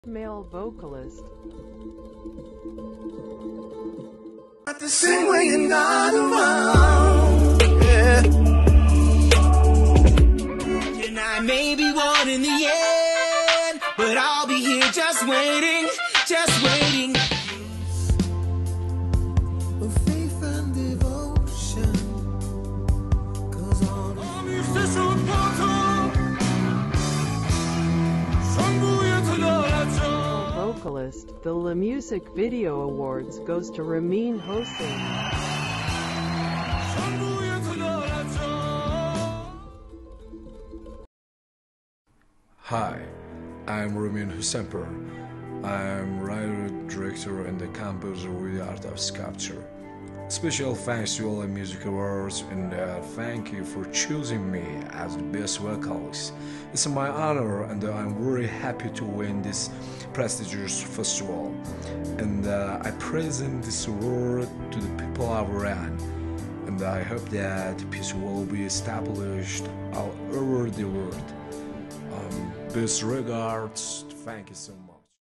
Male vocalist. At the same way you're not around, yeah. And I may be one in the end, but I'll be here just waiting, just waiting. Of faith and devotion, 'cause on Vocalist. The La Music Video Awards goes to Ramin Hosseinpour. Hi, I'm Ramin Hosseinpour. I'm writer, director, and the composer with the art of sculpture. Special thanks to all the music awards, and thank you for choosing me as the best vocalist. It's my honor, and I'm very happy to win this prestigious festival. And I present this award to the people of Iran, and I hope that peace will be established all over the world. Best regards. Thank you so much.